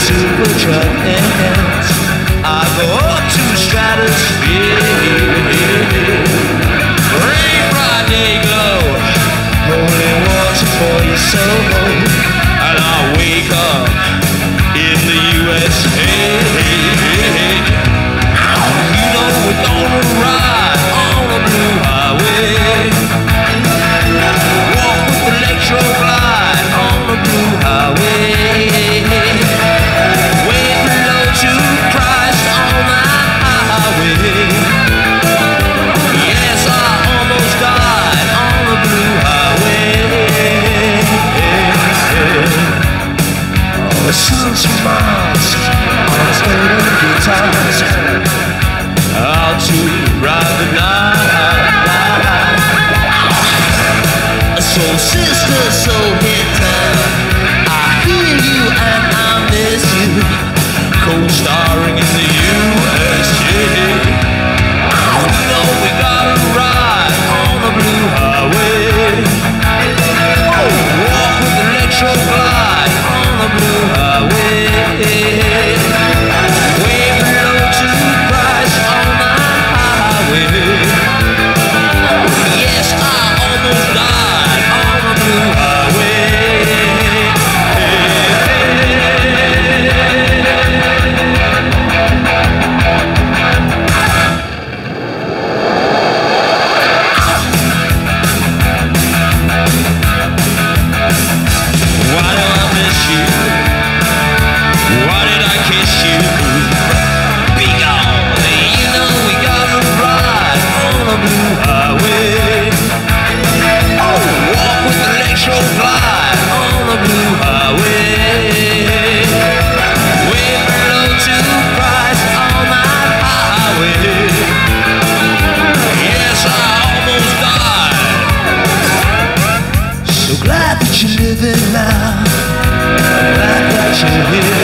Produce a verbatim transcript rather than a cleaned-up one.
super truck ends, I go up to the stratosphere. Rain, Friday glow, holy water for your soul, and I wake up in the U S A. You know we're gonna ride on the blue highway, walk with electro glide on the blue highway, wave hello to Christ on that highway. Yes, I almost died on the blue highway. Oh, the sun's from Mars on his little guitars, out to ride the night. Soul sister, soul hit time, I hear you and I miss you, co-starring in the U S J. You know we gotta ride on the blue highway, walk with electro glide on the blue highway, wave hello to Christ on that highway. Yes, I almost died on the blue highway. Why do I miss you? Why did I kiss you? Be gone! You know we gotta ride on the blue highway. Oh, walk with electro glide on the blue highway. Wave hello to Christ on that highway. Yes, I almost died. So glad that you're living now. I'm glad that you're here.